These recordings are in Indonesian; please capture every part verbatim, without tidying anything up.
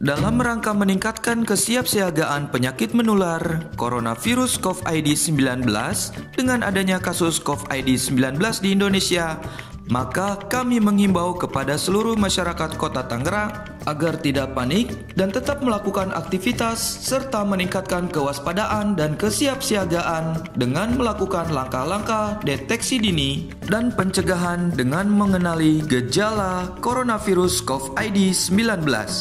Dalam rangka meningkatkan kesiapsiagaan penyakit menular coronavirus COVID sembilan belas dengan adanya kasus COVID sembilan belas di Indonesia, maka kami menghimbau kepada seluruh masyarakat Kota Tangerang agar tidak panik dan tetap melakukan aktivitas serta meningkatkan kewaspadaan dan kesiapsiagaan dengan melakukan langkah-langkah deteksi dini dan pencegahan dengan mengenali gejala coronavirus COVID sembilan belas.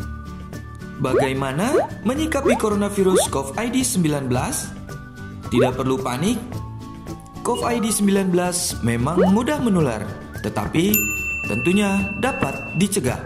Bagaimana menyikapi coronavirus COVID sembilan belas? Tidak perlu panik. COVID sembilan belas memang mudah menular, tetapi tentunya dapat dicegah.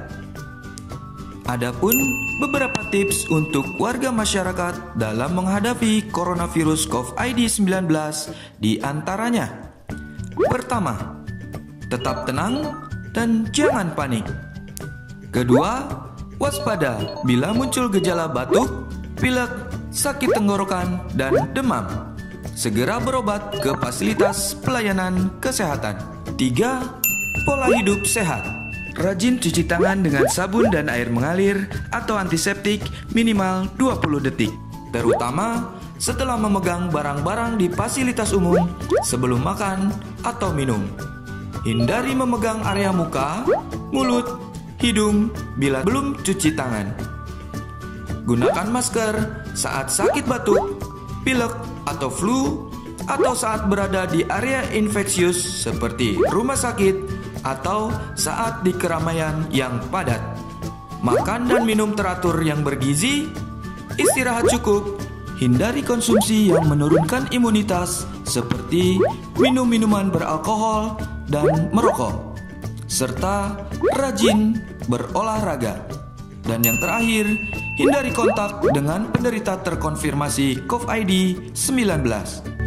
Adapun beberapa tips untuk warga masyarakat dalam menghadapi coronavirus COVID sembilan belas di antaranya. Pertama, tetap tenang dan jangan panik. Kedua, waspada bila muncul gejala batuk, pilek, sakit tenggorokan, dan demam. Segera berobat ke fasilitas pelayanan kesehatan. Tiga, pola hidup sehat. Rajin cuci tangan dengan sabun dan air mengalir atau antiseptik minimal dua puluh detik. Terutama setelah memegang barang-barang di fasilitas umum sebelum makan atau minum. Hindari memegang area muka, mulut, hidung bila belum cuci tangan. Gunakan masker saat sakit batuk, pilek atau flu, atau saat berada di area infeksius seperti rumah sakit atau saat di keramaian yang padat. Makan dan minum teratur yang bergizi, istirahat cukup, hindari konsumsi yang menurunkan imunitas seperti minum minuman beralkohol dan merokok, serta rajin berolahraga. Dan yang terakhir, hindari kontak dengan penderita terkonfirmasi COVID sembilan belas.